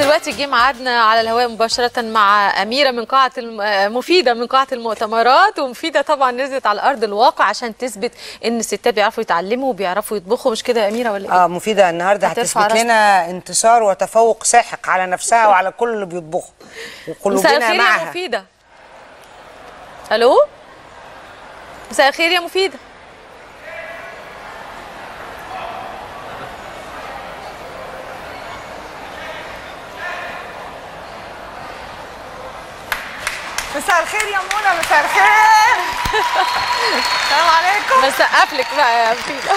ودلوقتي جه ميعادنا على الهواء مباشرة مع أميرة من قاعة مفيدة من قاعة المؤتمرات. ومفيدة طبعا نزلت على أرض الواقع عشان تثبت إن الستات بيعرفوا يتعلموا وبيعرفوا يطبخوا، مش كده يا أميرة ولا إيه؟ مفيدة النهارده هتثبت لنا انتصار وتفوق ساحق على نفسها وعلى كل اللي بيطبخوا وقلوبنا معها. مساء الخير يا مفيدة. ألو؟ مساء الخير يا مفيدة. مساء الخير يا منى. مساء الخير. السلام عليكم. بسقف لك بقى يا مفيدة.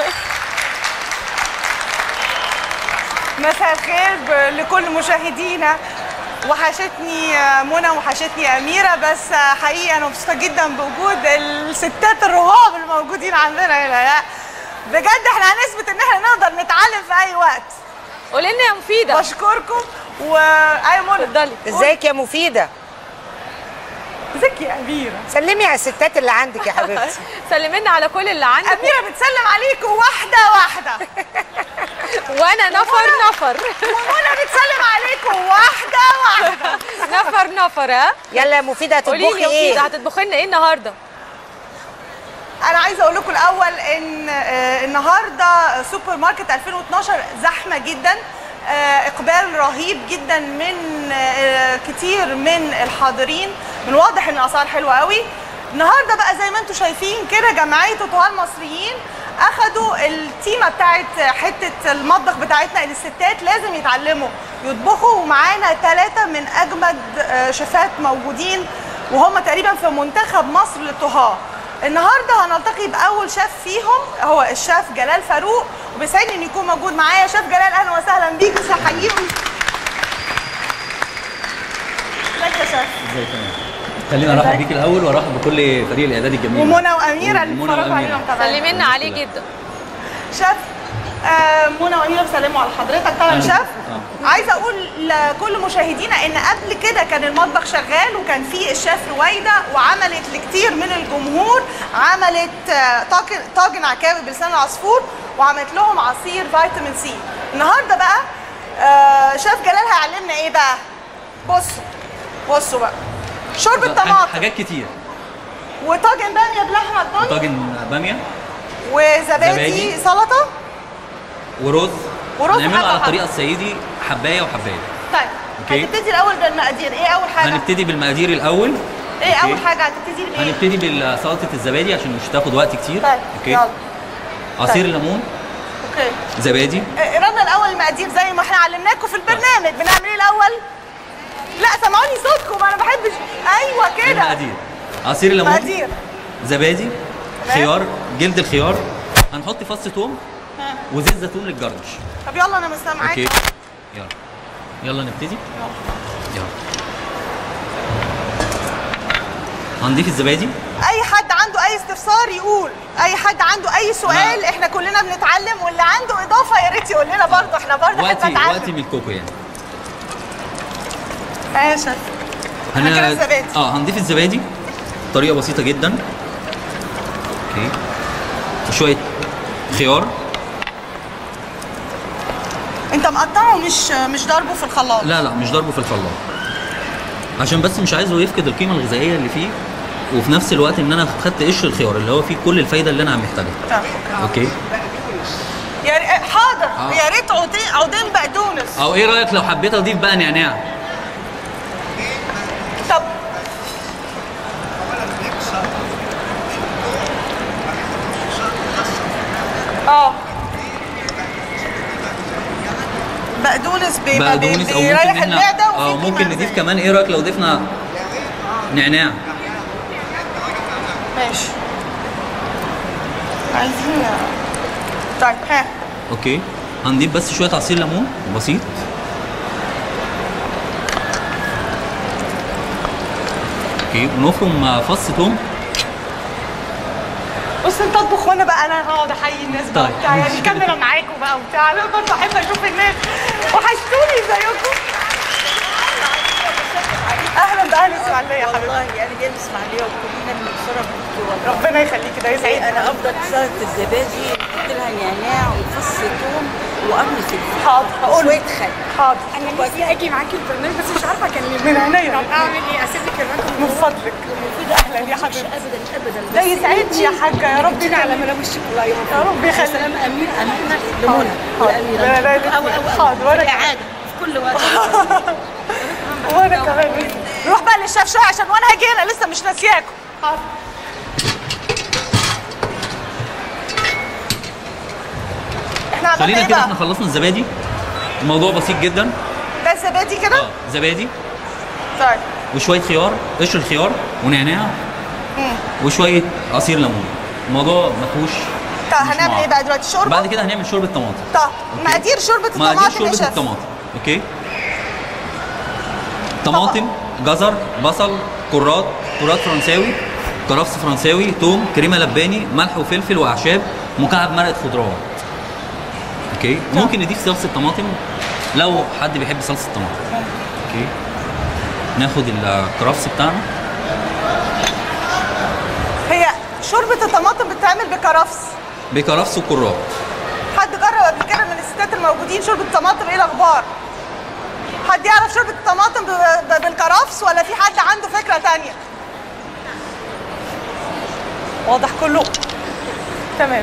مساء الخير لكل مشاهدينا. وحشتني منى وحشتني أميرة، بس حقيقة أنا مبسوطة جدا بوجود الستات الرهاب اللي موجودين عندنا هنا. بجد احنا هنثبت ان احنا نقدر نتعلم في أي وقت. قولي لنا يا مفيدة. بشكركم. أيوة منى اتفضلي. ازيك يا مفيدة؟ ازيك يا أميرة؟ سلمي على الستات اللي عندك يا حبيبتي. سلمي لنا على كل اللي عندك. أميرة بتسلم عليكم واحدة واحدة. وانا نفر ومنى بتسلم عليكم واحدة واحدة. نفر ها. يلا يا مفيدة هتطبخي ايه؟ هتطبخي لنا ايه النهارده؟ أنا عايزة أقول لكم الأول إن النهارده سوبر ماركت 2012 زحمة جدا، إقبال رهيب جدا من كتير من الحاضرين. من واضح إن الأسعار حلوة قوي. النهارده بقى زي ما أنتم شايفين كده جمعية طهاة المصريين أخدوا التيمة بتاعت حتة المطبخ بتاعتنا إن الستات لازم يتعلموا يطبخوا، ومعانا 3 من أجمد شيفات موجودين وهم تقريبا في منتخب مصر للطهاة. النهارده هنلتقي باول شيف فيهم هو الشيف جلال فاروق، وبيسعدني ان يكون موجود معايا شيف جلال. اهلا وسهلا بيك وحييكم. ازيك يا شيف؟ ازيك يا خلينا ارحب بيك الاول وارحب بكل فريق الاعداد الجميل ومنى واميره اللي اتفرجوا علينا ومتابعين. سلمي لنا عليه جدا شيف. منى واميره بيسلموا على حضرتك طبعا. شيف عايزه اقول لكل مشاهدينا ان قبل كده كان المطبخ شغال وكان في الشيف رويده وعملت لكتير من الجمهور، عملت طاجن عكاوي بلسان العصفور وعملت لهم عصير فيتامين سي. النهارده بقى شيف جلال هيعلمنا ايه بقى؟ بصوا بقى شوربه طماطم، حاجات كتير، وطاجن باميه بلحمه الضاني، وطاجن باميه وزبادي سلطه ورز نعمله على حاجة الطريقه الصعيدي، حبايه وحبايه. طيب هنبتدي الاول بالمقادير. ايه اول حاجه؟ هنبتدي بالمقادير الاول. ايه اول حاجه هتبتدي بايه؟ هنبتدي بسلطه الزبادي عشان مش هتاخد وقت كتير. طيب يلا. عصير ليمون. اوكي. زبادي. قربنا الاول المقادير زي ما احنا علمناكم في البرنامج. بنعمل ايه الاول؟ لا سمعوني صوتكم، انا ما بحبش. ايوه كده. المقادير: عصير ليمون، مقادير زبادي، خيار، جلد الخيار، هنحط فص ثوم وزيت زيتون للجرنش. طب يلا انا مستنياك. اوكي يلا نبتدي. يلا هنضيف الزبادي. اي حد عنده اي استفسار يقول، اي حد عنده اي سؤال. احنا كلنا بنتعلم، واللي عنده اضافه يا ريت يقول لنا برضه. احنا برضه بنتعلم. وقتي ملككم يعني. ماشي. كده الزبادي. هنضيف الزبادي طريقه بسيطه جدا. اوكي. وشويه خيار. انت مقطعه مش ضاربه في الخلاط؟ لا مش ضاربه في الخلاط، عشان بس مش عايزه يفقد القيمه الغذائيه اللي فيه، وفي نفس الوقت ان انا خدت قشر الخيار اللي هو فيه كل الفايده اللي انا محتاجها. اوكي. حاضر. يا ريت عودين بقدونس. او ايه رايك لو حبيت اضيف بقى نعناع؟ طب بقدونس بيريح المعده. ممكن نضيف كمان. ايه رايك لو ضفنا نعناع؟ ماشي. عايزين. طيب اوكي. هنضيف بس شويه عصير ليمون بسيط. اوكي. ونفرم فص ثوم. بص انت اطبخ وانا بقى انا هقعد احيي الناس بقى وبتاع، يعني الكاميرا معاكم بقى وبتاع. انا برضه احب اشوف الناس. وحشتوني زيكم. اهلا باهل اسماعيليه يا حبيبتي. والله انا جايه من اسماعيليه وكلنا بنتشرف بيكي. ربنا يخليكي. ده يسعدني. انا افضل سلطه الزبادي نحط لها نعناع وفص ثوم وقرن فلفل حاضر هقول وشويه خل. حاضر انا نفسي اجي معاكي البرنامج بس مش عارفه اكلمك. من عينيا. طب اعمل ايه؟ اسيب لك الرقم من فضلك. المفروض اهلا يا حبيبتي. ابدا ابدا. ده يسعدني يا حاجه، يا رب كده على ملابس الشوكولاته يا رب يخليك. سلام امينه لمنى والاميره حاضر. وانا اعاده في كل وقت. وانا كمان نروح بقى للشيف شويه عشان وانا هاجي هنا لسه مش ناسياكم. حاضر. احنا عملنا خلينا ايه كده بقى؟ احنا خلصنا الزبادي. الموضوع بسيط جدا. ده زبادي كده؟ زبادي طيب. وشويه خيار، قشر خيار ونعناع وشويه عصير ليمون. الموضوع ما فيهوش. طب هنعمل ايه بقى دلوقتي؟ شوربه؟ بعد كده هنعمل شوربه طماطم. طب مقادير شوربه الطماطم مقادير يا شوربه شيف. الطماطم. اوكي. طماطم، جزر، بصل، كرات فرنساوي، كرفس فرنساوي، توم، كريمه لباني، ملح وفلفل واعشاب، مكعب مرقه خضروات. اوكي. ممكن نضيف صلصه طماطم لو حد بيحب صلصه طماطم. اوكي. ناخد الكرفس بتاعنا. هي شوربه الطماطم بتتعمل بكرفس وكرات. حد جرب قبل كده من الستات الموجودين شوربه الطماطم؟ ايه الاخبار؟ حد يعرف شوربه الطماطم بالكرفس ولا في حد عنده فكره تانية؟ واضح كله تمام.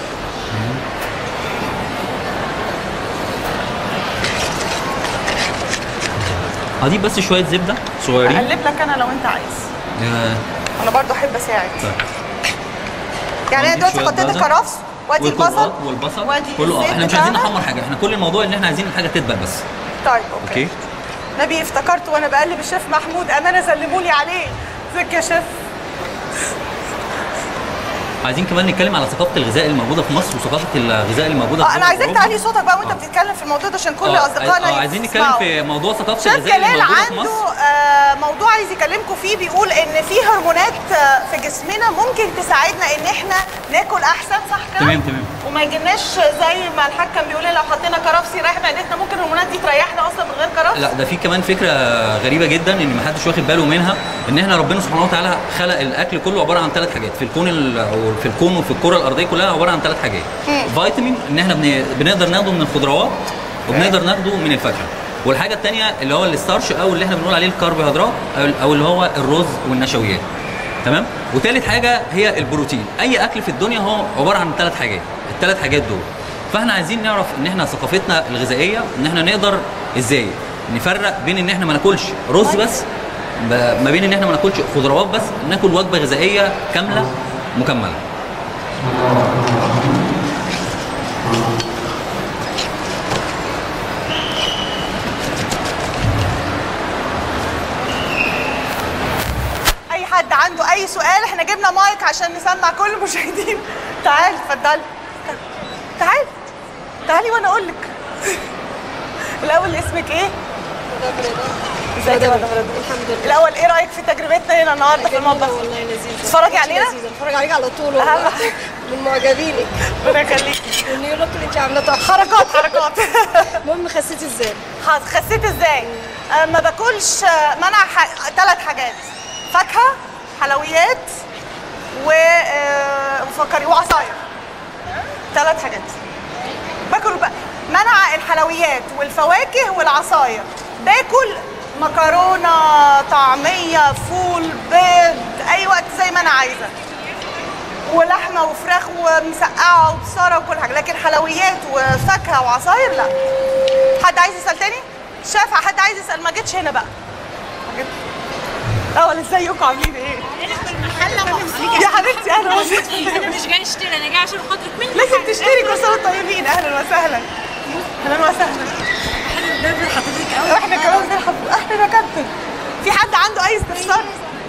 هضيف بس شويه زبده صغيرين. اقلب لك انا لو انت عايز. انا برضو احب اساعد. طيب. يعني انا دلوقتي شوية حطيت بصل. الكرفس وادي البصل والبصل وادي كله. الزيت احنا مش عايزين بتاعنا. نحمر حاجه، احنا كل الموضوع ان احنا عايزين الحاجه تدبل بس. طيب اوكي. نبي افتكرت وانا بقلب الشيف محمود، امانه سلمولي عليه. ازيك يا شيف؟ عايزين كمان نتكلم على ثقافه الغذاء الموجوده في مصر وثقافه الغذاء الموجوده في انا عايزاك أوروبا. تعلي صوتك بقى وانت بتتكلم في الموضوع ده عشان كل اصدقائنا عايزين نتكلم يسمعوا. في موضوع ثقافه شيف الغذاء جلال الموجوده في عنده مصر. موضوع عايز يكلمكم فيه، بيقول ان في هرمونات في جسمنا ممكن تساعدنا ان احنا ناكل احسن، صح كده؟ تمام. وما يجيناش زي ما الحاج كان بيقول لو حطينا كرفس يريح معدتنا، ممكن الهرمونات دي تريحنا اصلا من غير كرفس؟ لا، ده في كمان فكره غريبه جدا ان ما حدش واخد باله منها، ان احنا ربنا سبحانه وتعالى خلق الاكل كله عباره عن 3 حاجات في الكون وفي الكره الارضيه كلها، عباره عن 3 حاجات. فيتامين ان احنا بنقدر ناخده من الخضروات وبنقدر ناخده من الفاكهه. والحاجه الثانيه اللي هو الستارش او اللي احنا بنقول عليه الكربوهيدرات او اللي هو الرز والنشويات. تمام. وثالث حاجه هي البروتين. اي اكل في الدنيا هو عباره عن 3 حاجات، ال3 حاجات دول. فاحنا عايزين نعرف ان احنا ثقافتنا الغذائيه ان احنا نقدر ازاي نفرق بين ان احنا ما ناكلش رز بس، ما بين ان احنا ما ناكلش خضروات بس، ناكل وجبه غذائيه كامله مكمله. اي حد عنده اي سؤال؟ احنا جبنا مايك عشان نسمع كل المشاهدين. تعالي اتفضلي. تعالي وانا اقول لك. الاول اسمك ايه؟ ازيك يا مدام رضوى؟ الحمد لله. الاول ايه رايك في تجربتنا هنا النهارده في المطبخ؟ والله لذيذ. تتفرجي علينا؟ اتفرج عليك على طول والله. من معجبينك. ربنا يخليكي. والنيو لوك اللي انت عاملاه تحفه. حركات. المهم خسيتي ازاي؟ خسيت ازاي؟ ما باكلش، منع 3 حاجات: فاكهه، حلويات، وفكري وعصاير. 3 حاجات. باكل منع الحلويات والفواكه والعصاير. باكل مكرونه، طعميه، فول، بيض، اي وقت زي ما انا عايزه، ولحمه وفراخ ومسقعه وبصاره وكل حاجه، لكن حلويات وفاكهه وعصاير لا. حد عايز يسال تاني؟ شاف حد عايز يسال؟ ما جيتش هنا بقى. ولا ازيكم عاملين ايه؟ يا حبيبتي اهلا وسهلا. انا مش جاي اشتري، انا جاي عشان خاطرك مني. لازم تشتري، كل سنه وانتم طيبين. اهلا وسهلا. اهلا وسهلا. احنا بنفرح حضرتك قوي. واحنا كمان بنرحب. اهلا يا كابتن. في حد عنده اي استفسار؟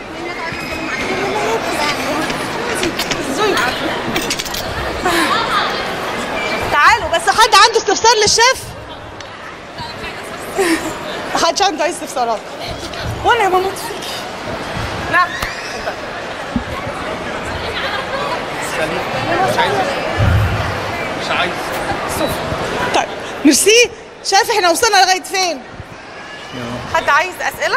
تعالوا بس، حد عنده استفسار للشيف؟ محدش عنده اي استفسارات. وانا بموت فيك. نعم. مش عايز. طيب ميرسي. شايف احنا وصلنا لغايه فين؟ حد عايز اسئله؟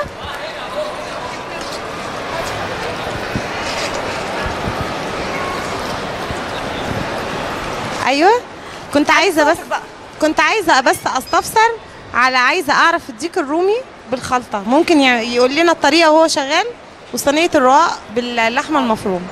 ايوه كنت عايزه بس بقى. كنت عايزه بس استفسر عايزه اعرف الديك الرومي بالخلطه، ممكن يقول لنا الطريقه وهو شغال، وصينيه الرقاق باللحمه المفرومه.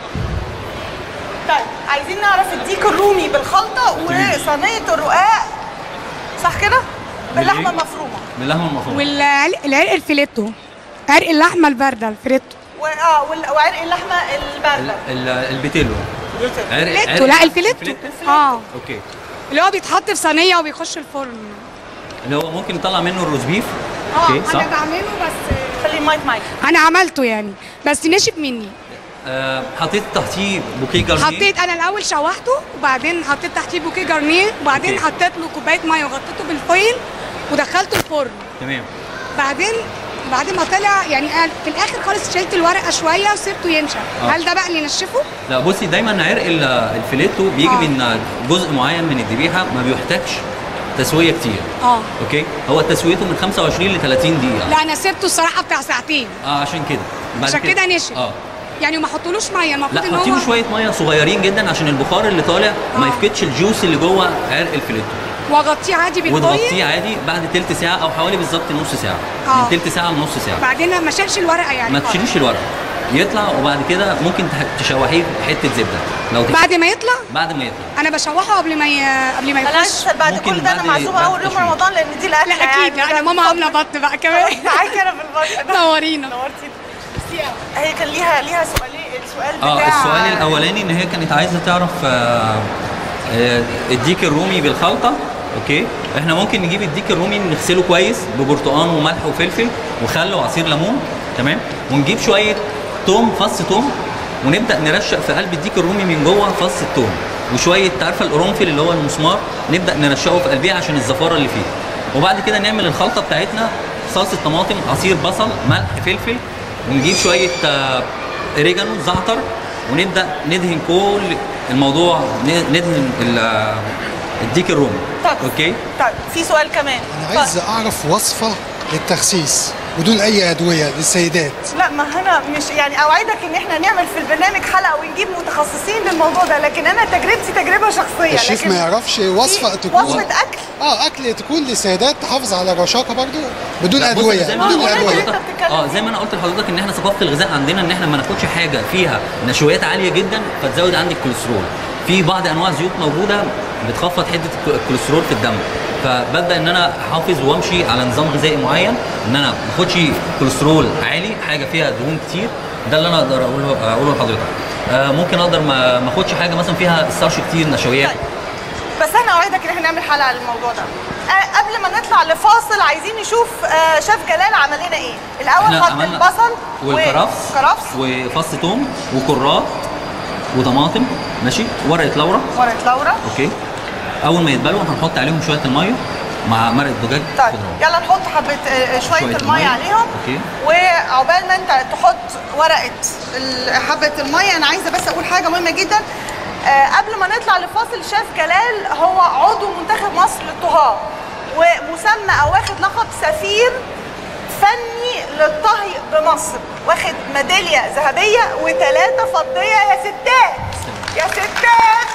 طيب عايزين نعرف الديك الرومي بالخلطه وصينيه الرقاق، صح كده؟ باللحمه المفرومه. باللحمه المفرومه. والعرق الفيليتو، عرق اللحمه البارده الفريتو. وعرق اللحمه البارده. البيتيلو. الفيليتو، لا الفيليتو. اوكي. اللي هو بيتحط في صينيه وبيخش الفرن. اللي هو ممكن نطلع منه الروز بيف. اوكي صح. انا بعمله بس خلي المايك معاك. انا عملته يعني بس نشف مني. حطيت تحتيه بوكيه جارنيه. حطيت انا الاول شوحته وبعدين حطيت تحتيه بوكيه جارنيه وبعدين حطيت له كوبايه ميه وغطيته بالفويل ودخلته الفرن. تمام. بعد ما طلع يعني في الاخر خالص شلت الورقه شويه وسبته ينشف. هل ده بقى اللي ينشفه؟ لا بصي، دايما عرق الفيليتو بيجي من جزء معين من الذبيحه ما بيحتاجش تسويه كتير. اوكي، هو تسويته من 25 ل 30 دقيقه. لا انا سبته الصراحه بتاع ساعتين. عشان كده. عشان كده نشف. يعني ما احطولوش ميه، المفروض ان هو حطيله شويه ميه صغيرين جدا عشان البخار اللي طالع ما يفقدش الجوس اللي جوه عرق الفيليتو. واغطيه عادي بالفويل. وتغطيه عادي بعد تلت ساعه او حوالي بالظبط نص ساعه. من تلت ساعه لنص ساعه. بعدين ما اشيلش الورقه يعني. ما تشيليش الورقه، يطلع وبعد كده ممكن تشوحيه بحته زبده. لو بعد ما يطلع؟ بعد ما يطلع. انا بشوحه قبل ما يخش. بعد كل ده انا معزومه اول يوم رمضان لان دي الاكله. لا اكيد يعني. انا ماما عامله بط بقى كمان. تعالي انا بالبط. نورينا. نورتينا. هي كان ليها سؤالين. السؤال بتاع السؤال الاولاني ان هي كانت عايزه تعرف الديك الرومي بالخلطه. اوكي، احنا ممكن نجيب الديك الرومي نغسله كويس ببرتقان وملح وفلفل وخل وعصير ليمون. تمام. ونجيب شويه فص توم ونبدا نرشق في قلب الديك الرومي من جوه فص التوم وشويه عارفه القرنفل اللي هو المسمار، نبدا نرشقه في قلبيه عشان الزفاره اللي فيه. وبعد كده نعمل الخلطه بتاعتنا: صلصه طماطم، عصير بصل، ملح، فلفل، ونجيب شويه اوريجانو، زعتر، ونبدا ندهن كل الموضوع، ندهن الديك الرومي. اوكي. طيب في سؤال كمان. انا عايز اعرف وصفه للتخسيس بدون اي ادويه للسيدات. لا ما انا مش يعني اوعدك ان احنا نعمل في البرنامج حلقه ونجيب متخصصين للموضوع ده، لكن انا تجربتي تجربه شخصيه. الشيف ما يعرفش وصفه تكون وصفه اكل اكل تكون للسيدات تحافظ على الرشاقه برضو بدون ادويه. بدون ادويه. زي ما انا قلت لحضرتك ان احنا ثقافه الغذاء عندنا ان احنا ما ناخدش حاجه فيها نشويات عاليه جدا فتزود عندك الكوليسترول. في بعض انواع زيوت موجوده بتخفض حده الكوليسترول في الدم، فببدا ان انا احافظ وامشي على نظام غذائي معين ان انا ما اخدش كوليسترول عالي، حاجه فيها دهون كتير. ده اللي انا اقدر اقوله لحضرتك. ممكن اقدر ما اخدش حاجه مثلا فيها ستارش كتير، نشويات. بس انا اوعدك ان احنا نعمل حلقه للموضوع ده. قبل ما نطلع لفاصل عايزين نشوف شيف جلال عمل لنا ايه. الاول حط البصل والكرفس وفص ثوم وكرات وطماطم، ماشي، ورقه لورا. اوكي. اول ما يتبلوا هنحط عليهم شويه الميه مع مرقه دجاج. طيب يلا نحط شويه الميه عليهم. اوكي. وعقبال ما انت تحط حبه الميه، انا عايزه بس اقول حاجه مهمه جدا. قبل ما نطلع لفاصل، شيف جلال هو عضو منتخب مصر للطهاه ومسمى او واخد لقب سفير فني للطهي بمصر، واخد ميداليه ذهبيه و3 فضيه. يا ستات يا ستات.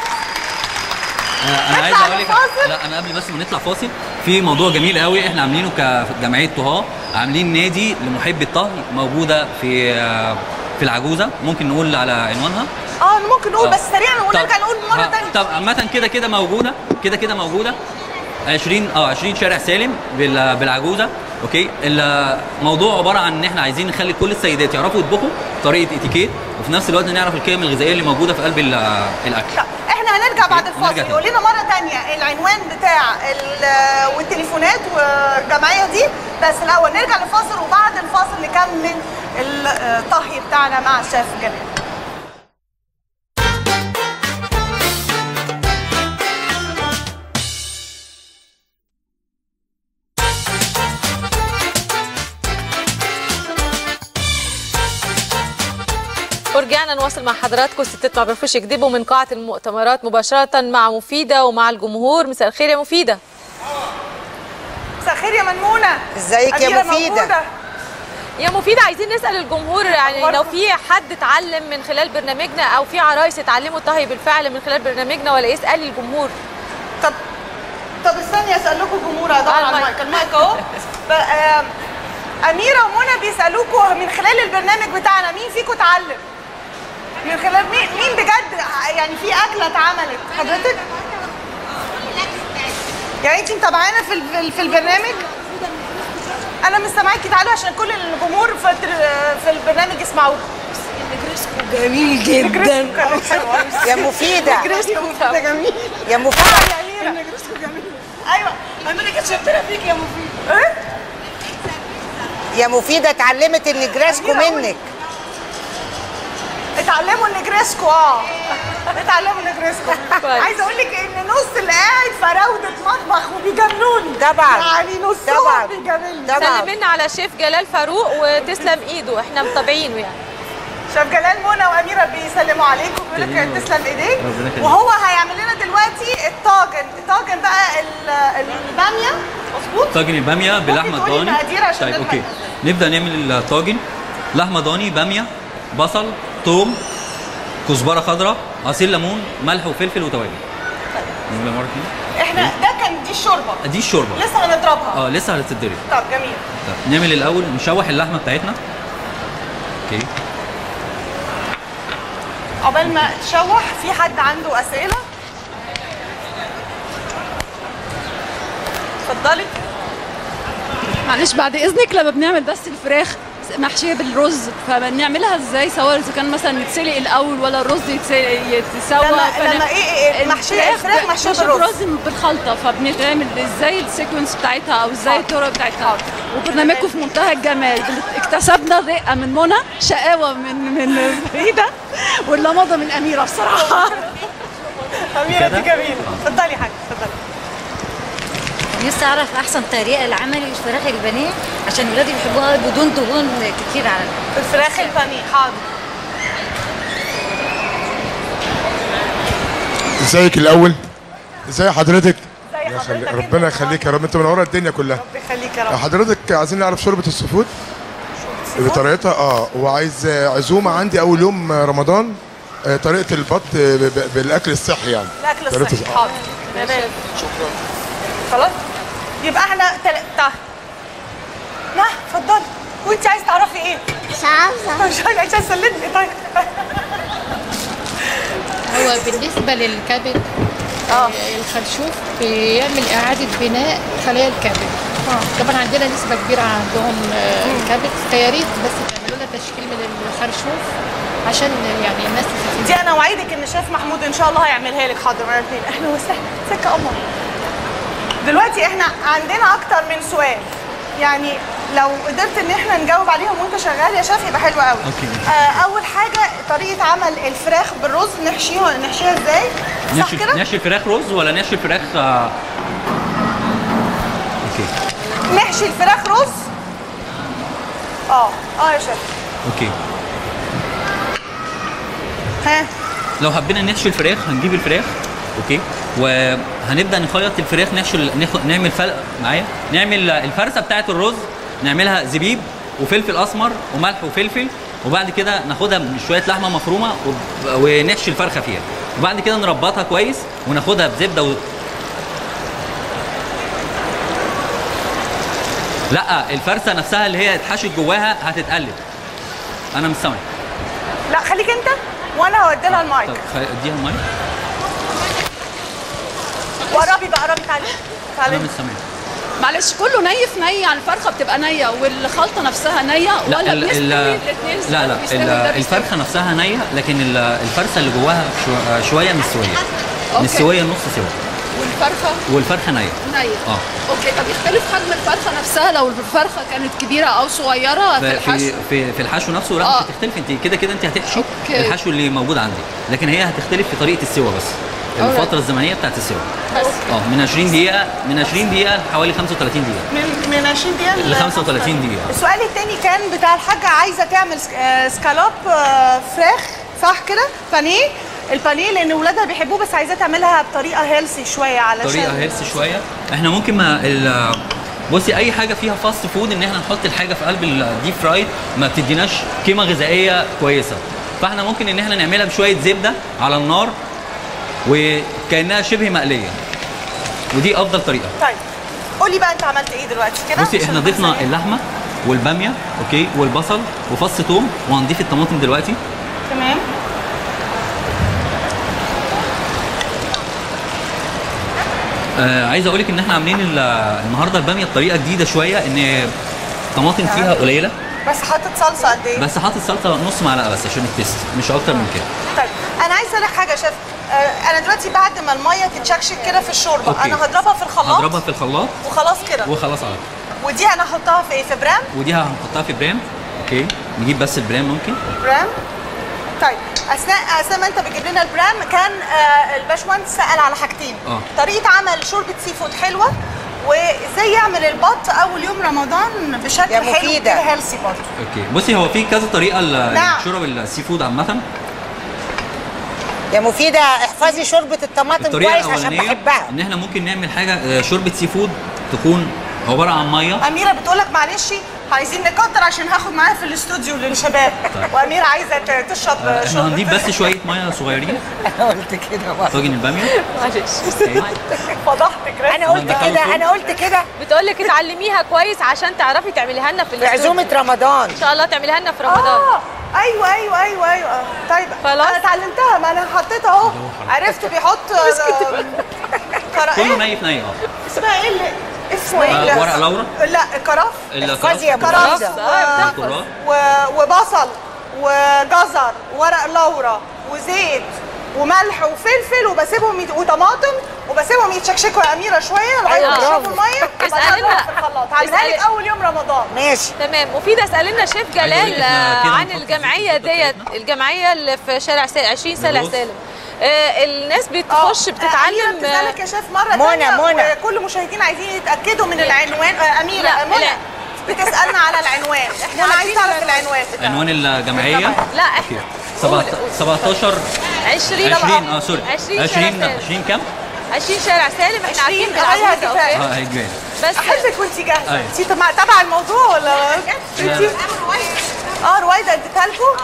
انا عايز اقول لك، لا انا قبل بس ما نطلع فاصل في موضوع جميل قوي احنا عاملينه كجمعيه طهاه، عاملين نادي لمحبي الطهي موجوده في العجوزه. ممكن نقول على عنوانها؟ ممكن نقول بس سريعا ونرجع نقول مره ثانيه. طب عامه كده موجوده، كده موجوده 20 شارع سالم بالعجوزه. اوكي. الموضوع عباره عن ان احنا عايزين نخلي كل السيدات يعرفوا يطبخوا طريقه اتيكيت، وفي نفس الوقت نعرف القيم الغذائيه اللي موجوده في قلب الاكل. احنا هنرجع بعد الفاصل. يقول لنا مره ثانيه العنوان بتاع والتليفونات والجمعيه دي، بس الاول نرجع للفاصل وبعد الفاصل نكمل الطهي بتاعنا مع الشيف جلال. ورجعنا نواصل مع حضراتكم. الستات ما بيعرفوش يكذبوا من قاعة المؤتمرات مباشرة مع مفيدة ومع الجمهور. مساء الخير يا مفيدة. مساء الخير يا منمونة. ازيك يا مفيدة؟ يا مفيدة عايزين نسأل الجمهور يعني لو في حد اتعلم من خلال برنامجنا او في عرايس اتعلموا الطهي بالفعل من خلال برنامجنا ولا ايه؟ اسألي الجمهور. طب استني اسال لكم الجمهور ادور على المايك، المايك اهو. اميره ومنى بيسالوكوا من خلال البرنامج بتاعنا مين فيكم اتعلم؟ من خلال مين بجد يعني في اكله اتعملت حضرتك؟ يعني انت متابعانا في البرنامج؟ انا مش سامعاكي، تعالوا عشان كل الجمهور في البرنامج يسمعوكم. نجرسكو جميل جدا يا مفيده. نجرسكو مفيده جميل يا مفيده. يا اميره نجرسكو جميل. ايوه اميره كانت شاطره فيك يا مفيده. ايه؟ يا مفيده اتعلمت النجرسكو منك. اتعلموا النجرسكو اتعلموا النجرسكو. عايزه اقول لك ان نص اللي قاعد فراوده مطبخ وبيجنوني طبعا يعني نصهم بيجنني. سلم لنا على شيف جلال فاروق وتسلم ايده، احنا متابعينه يعني. شيف جلال منى واميره بيسلموا عليكم وبيقول لك تسلم ايديك. وهو هيعمل لنا دلوقتي الطاجن بقى الباميه. مظبوط. طاجن الباميه باللحمه الضاني. طيب اوكي نبدا نعمل الطاجن. لحمه ضاني، باميه، بصل، ثوم، كزبره خضراء، عصير ليمون، ملح وفلفل وتوابل. طيب مره ثانيه احنا ده كان دي الشوربه. دي الشوربه لسه هنضربها. لسه هتتضرب. طب جميل. طب نعمل الاول نشوح اللحمه بتاعتنا. اوكي عقبال ما تشوح في حد عنده اسئله؟ اتفضلي. معلش بعد اذنك، لما بنعمل بس الفراخ محشيه بالرز فبنعملها ازاي؟ سواء اذا كان مثلا يتسلق الاول ولا الرز يتسوى. لما ايه محشيه الفراخ محشيه بالرز بالخلطه، فبنعمل ازاي السيكونس بتاعتها او ازاي الطرق بتاعتها. وبرنامجكم في منتهى الجمال، اكتسبنا الرقه من منى، شقاوه من فريده، واللمضه من اميره بصراحه. اميره دي جميله. اتفضلي يا حاجه اتفضلي. نفسي اعرف احسن طريقه لعمل الفراخ البانيه عشان ولادي بيحبوها بدون دهون كتير على الفراخ البانيه. حاضر. ازيك الاول؟ ازي حضرتك؟ ازي حضرتك؟ ربنا يخليك يا رب، انت منوره الدنيا كلها. ربنا يخليك يا رب. حضرتك عايزين نعرف شوربه السفود بطريقتها. وعايز عزومه عندي اول يوم رمضان، طريقه البط بالاكل الصحي يعني. الاكل الصحي. حاضر. شكرا. خلاص يبقى احنا اتفضلي. وانت عايز تعرفي ايه؟ مش عارفه. مش عايزه تسلمني. طيب هو بالنسبه للكبد الخرشوف بيعمل اعاده بناء خلايا الكبد. طبعا عندنا نسبه كبيره عندهم الكبد، فيا ريت بس تعملوا لنا تشكيل من الخرشوف عشان يعني الناس تستفيد. دي انا اوعدك ان شيف محمود ان شاء الله هيعملها لك. حاضر مرة اتنين. اهلا وسهلا. ازيك يا قمر؟ دلوقتي احنا عندنا اكتر من سؤال، يعني لو قدرت ان احنا نجاوب عليهم وانت شغال يا شيف يبقى حلو قوي. اول حاجه طريقه عمل الفراخ بالرز، نحشيها ازاي؟ صح كده؟ نحشي الفراخ رز ولا نحشي الفراخ اوكي نحشي الفراخ رز. يا شيف. اوكي. ها لو حبينا نحشي الفراخ هنجيب الفراخ اوكي، وهنبدا نخيط الفراخ، نعمل معايا نعمل الفرسه بتاعه الرز، نعملها زبيب وفلفل اسمر وملح وفلفل، وبعد كده ناخدها بشويه لحمه مفرومه ونحشي الفرخه فيها، وبعد كده نربطها كويس وناخدها بزبده لا الفرسه نفسها اللي هي اتحشت جواها هتتقلب. انا مش سامع. لا خليك انت وانا هودي لها المايك. طب اديها المايك. قربي بقى، قربي. تعالي. انا مش سامع. معلش كله ني على الفرخه بتبقى نيه، والخلطه نفسها نيه ولا بنسوي الاثنين؟ لا الفرخه نفسها نيه، لكن الفرخه اللي جواها شويه مستويه نص سوا. والفرخه نيه. اوكي. طب يختلف حجم الفرخه نفسها لو الفرخه كانت كبيره او صغيره في الحشو؟ في الحشو نفسه لا مش هتختلف. انت كده انت هتحشي الحشو اللي موجود عندي، لكن هي هتختلف في طريقه السوا بس. الفترة الزمنية بتاعت السوا بس من 20 دقيقة لحوالي 35 دقيقة. من 20 دقيقة ل 35 دقيقة. السؤال الثاني كان بتاع الحاجة عايزة تعمل سكالوب فراخ، صح كده؟ بانيه. البانيه لأن ولادها بيحبوه، بس عايزة تعملها بطريقة هيلثي شوية علشان طريقة هيلثي شوية. احنا ممكن بصي أي حاجة فيها فاست فود إن احنا نحط الحاجة في قلب الديب فرايد ما بتديناش قيمة غذائية كويسة، فاحنا ممكن إن احنا نعملها بشوية زبدة على النار وكأنها شبه مقلية. ودي افضل طريقه. طيب قولي بقى انت عملت ايه دلوقتي كده؟ بصي احنا ضفنا اللحمه والباميه اوكي والبصل وفص ثوم، وهنضيف الطماطم دلوقتي. تمام. عايز اقول لك ان احنا عاملين النهارده الباميه بطريقه جديده شويه، ان الطماطم فيها قليله بس حاطط صلصه قد ايه؟ بس حاطط صلصه نص معلقه بس عشان التيست، مش اكتر من كده. طيب انا عايزه اقول لك حاجه يا شيف، انا دلوقتي بعد ما الميه تتشكشك كده في الشوربه أوكي. انا هضربها في الخلاط. هضربها في الخلاط وخلاص كده. وخلاص على كده. ودي انا هحطها في ايه؟ في برام؟ ودي هنحطها في برام. اوكي نجيب بس البرام ممكن. برام. طيب اثناء ما انت بتجيب لنا البرام كان الباشمهندس سال على حاجتين. طريقه عمل شوربه سي فود حلوه، وازاي يعمل البط اول يوم رمضان بشكل حلو كده هيلثي برضه. اوكي بصي هو في كذا طريقه لشرب السي فود عامه. يا مفيده احفظي شوربه الطماطم كويس عشان بحبها. ان احنا ممكن نعمل حاجه شوربه سي فود تكون عباره عن ميه. اميره بتقول لك معلش عايزين نكتر عشان هاخد معاها في الاستوديو للشباب. طيب. واميره عايزه تشرب احنا هنضيف بس شويه ميه صغيرين. انا قلت كده بقى. طاجن الباميه. معلش فضحتك. انا قلت كده. بتقول لك اتعلميها كويس عشان تعرفي تعمليها لنا في عزومه رمضان. ان شاء الله تعمليها لنا في رمضان. ايوه. طيب خلاص انا اتعلمتها، ما انا حطيتها اهو. عرفت بيحط كله ني في ني. اسمها ايه اللي اسمه ايه؟ ورق لورا؟ لا كرف. كرف وبصل وجزر وورق لورا وزيت وملح وفلفل وبسيبهم وطماطم وبسيبهم يتشكشكوا يا اميره شويه لغايه ما يشربوا الميه. اسالنا في الخلاط هعملها لك اول يوم رمضان. ماشي تمام. مفيده اسالنا شيف جلال عن الجمعيه ديت، الجمعيه اللي في شارع 20 شارع سالم. الناس بتخش بتتعلم. بتسالك يا شيف مره ثانيه وكل مشاهدين عايزين يتاكدوا من العنوان. اميره منى بتسالنا على العنوان، احنا عايزين نعرف العنوان بتاعها. عنوان الجمعيه؟ لا احنا 17 20 سوري 20 كام؟ 20 شارع سالم. احنا عارفين هيجي بس احبك وانت جاهزه. انت تبع الموضوع ولا رويده اديتها لكم؟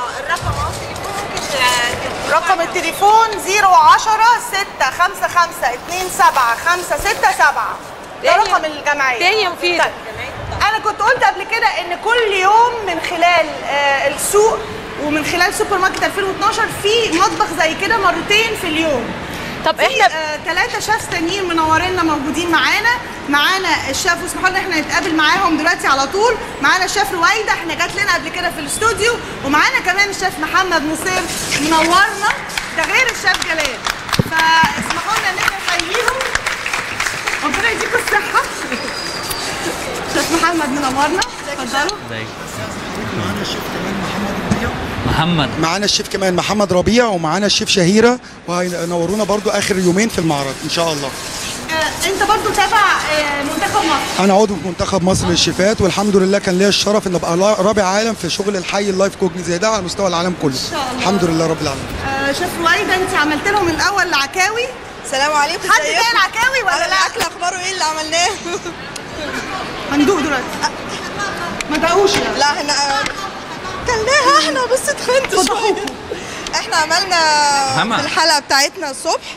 رقم التليفون 010 655 27567 ده رقم الجمعيه. تاني يا مفيده. انا كنت قلت قبل كده ان كل يوم من خلال السوق ومن خلال سوبر ماركت 2012 في مطبخ زي كده مرتين في اليوم. طب احنا 3 شيفs تانيين منورينا موجودين معانا الشيف، واسمحوا لنا احنا نتقابل معاهم دلوقتي على طول. معانا الشيف رويده، احنا جات لنا قبل كده في الاستوديو، ومعانا كمان الشيف محمد نصير منورنا، ده غير الشيف جلال. فاسمحوا لنا ان احنا نحييهم، ربنا يديكم الصحه. شيف محمد منورنا، اتفضلوا. معانا الشيف كمان معانا الشيف كمان محمد ربيع، ومعانا الشيف شهيره، وهينورونا برضو اخر يومين في المعرض ان شاء الله. انت برضو تابع منتخب مصر؟ انا عضو في منتخب مصر للشيفات، والحمد لله كان ليا الشرف ان ابقى رابع عالم في شغل الحي اللايف كوك زي ده على مستوى العالم كله. ان شاء الله. الحمد لله رب العالمين. شيف رويده انت عملت لهم الاول العكاوي. السلام عليكم. حد جاي العكاوي ولا لا؟ الاكل اخباره ايه اللي عملناه؟ هندوق دلوقتي. ما دقوش لا احنا كلناها احنا بس اتخنت شويه. احنا عملنا في الحلقه بتاعتنا الصبح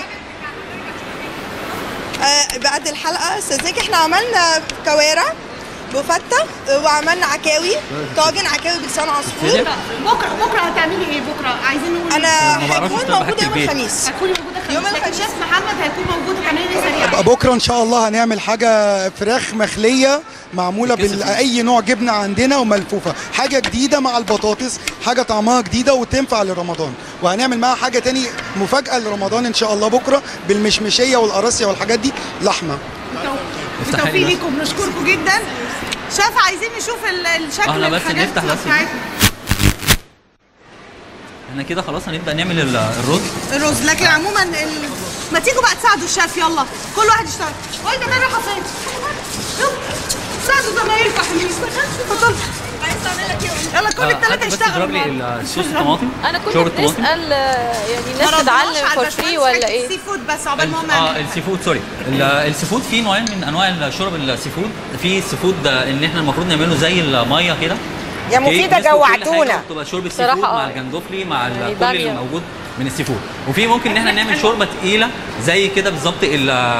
بعد الحلقه استاذك احنا عملنا كوارع بفتة، وعملنا عكاوي، طاجن عكاوي بلسان عصفور. بكره هتعملي ايه؟ بكره عايزين نقول انا هكون موجوده يوم الخميس. هتكوني موجوده يوم الخميس. شيف محمد هيكون موجود كمان سريع. بكره ان شاء الله هنعمل حاجه فراخ مخليه معموله باي نوع جبنه عندنا وملفوفه، حاجه جديده مع البطاطس، حاجه طعمها جديده وتنفع لرمضان. وهنعمل معاها حاجه تاني مفاجاه لرمضان ان شاء الله بكره بالمشمشيه والقراصيه والحاجات دي، لحمه. بالتوفيق ليكم، بنشكركم جدا. شايف عايزين نشوف الشكل احنا بس نفتح بس احنا كده خلاص هنبدا نعمل الرز. لكن عموما ما تيجوا بقى تساعدوا الشيف، يلا كل واحد يشتغل. وانت ده رايحه فين؟ ساعدوا زمايلكم حلوين. اتفضل. يلا كل الثلاثه يشتغلوا. بس تضرب لي الصوص الطماطم. انا كنت بسال يعني الناس تتعلم فور فري ولا ايه؟ السي فود بس عقبال ما السي فود سوري. السي فود في نوعين من انواع الشرب السي فود. في السي فود ان احنا المفروض نعمله زي الميه كده. يا مفيده جوعتونا. بتبقى شوربه سي فود مع الجندفلي مع كل اللي موجود من السي فود. وفي ممكن ان احنا نعمل شوربه تقيله زي كده بالظبط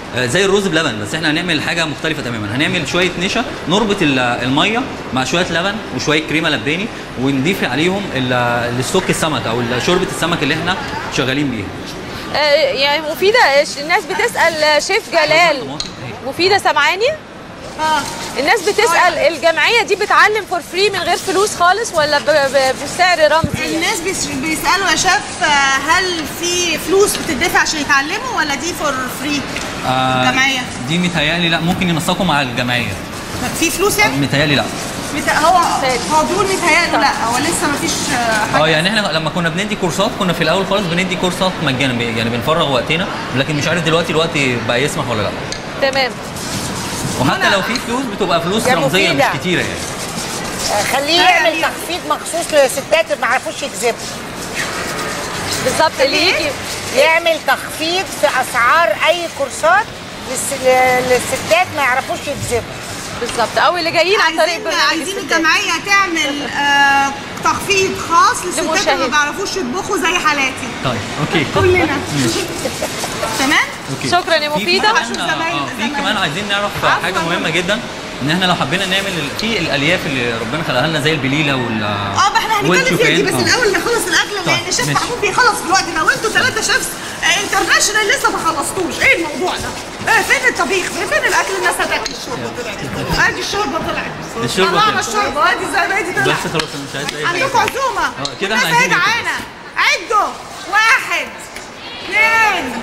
زي الرز بلبن، بس احنا هنعمل حاجه مختلفه تماما. هنعمل شويه نشا، نربط الميه مع شويه لبن وشويه كريمه لباني، ونضيف عليهم الستوك السمك او شوربه السمك اللي احنا شغالين بيها. يعني مفيده، الناس بتسال شيف جلال، مفيده سامعاني؟ الناس بتسال الجمعيه دي بتعلم فور فري من غير فلوس خالص ولا بسعر رمزي؟ الناس بيسالوا يا شيف هل في فلوس بتدفع عشان يتعلموا ولا دي فور فري؟ الجمعيه دي متهيألي لا، ممكن ينسقوا مع الجمعيه. في فلوس يعني؟ متهيألي لا. هو بيقول متهيأله لا، هو لسه ما فيش حاجه. يعني احنا لما كنا بندي كورسات كنا في الاول خالص بندي كورسات مجانا، يعني بنفرغ وقتنا، لكن مش عارف دلوقتي الوقت بقى يسمح ولا لا. تمام. وحتى لو في فلوس بتبقى فلوس رمزيه مش كتيره يعني. خليه يعمل تخفيض مخصوص للستات ما يعرفوش يكذبوا. بالظبط، اللي يجي يعمل تخفيض في اسعار اي كورسات للستات ما يعرفوش يكذبوا. بالظبط، او اللي جايين عن طريق عايزين الجمعيه تعمل تخفيض خاص للستات اللي ما بيعرفوش يطبخوا زي حالاتي. طيب اوكي كلنا. تمام؟ شكرا يا مفيده. في كمان عايزين نعرف حاجه مهمه جدا، ان احنا لو حبينا نعمل في الالياف اللي ربنا خلقها لنا زي البليله احنا هنتكلم فيها دي، بس الاول نخلص الاكل لان الشيف محمود بيخلص في الوقت ده، وانتوا 3 شيفs انترناشونال لسه ما خلصتوش. ايه الموضوع ده؟ فين الطبيخ؟ فين الاكل؟ الناس هتاكل الشوربه طلعت. ادي الشوربه طلعت. طلعنا الشوربه وادي الزبادي طلعت. بس خلاص انا مش عايز اي حاجه. عندكم عزومه كده احنا عايزين جعانه. عدوا 1 2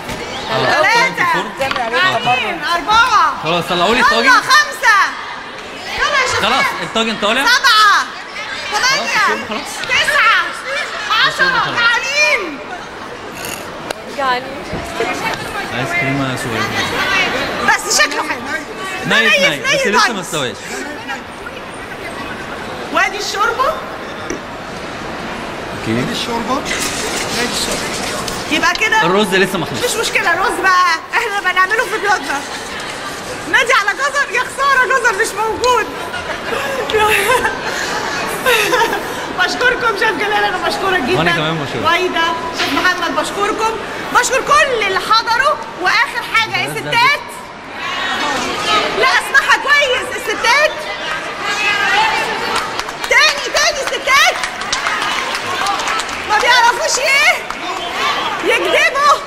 3 4 خلاص طلعوا لي الطاجن. 5 يلا يا شيخ. خلاص الطاجن طالع. 7 8 9 10 جعانين. عايز كريمه سوري بس شكله حلو. نايف بس لسه ما استواش. وادي الشوربه. اوكي ادي الشوربه. يبقى كده الرز لسه ما خلصش. مش مشكله، الرز بقى احنا بنعمله في بيوتنا. نادي على جزر، يا خساره جزر مش موجود. بشكركم شيف جلال، انا بشكرك جدا. وانا كمان بشكرك. وايده، شيف محمد، بشكركم. بشكر كل اللي حضروا. واخر حاجه يا ستات، لا اسمعها كويس، الستات تاني الستات ما بيعرفوش ايه يكذبوا.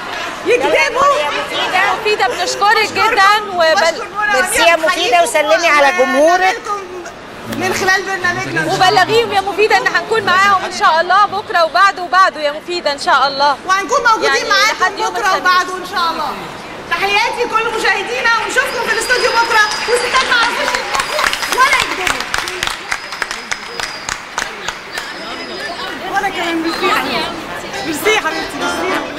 مفيده بنشكرك جدا ميرسي يا مفيده، وسلمي على جمهورك من خلال برنامجنا، وبلغيهم يا مفيده ان هنكون معاهم ان شاء الله بكره وبعده يا مفيده ان شاء الله، وهنكون موجودين معاكم بكره وبعده ان شاء الله. تحياتي لكل مشاهدينا، ونشوفكم في الاستوديو بكره. والستات ما عرفوش يطبخوا ولا يكذبوا. وانا كمان ميرسي يا حبيبتي.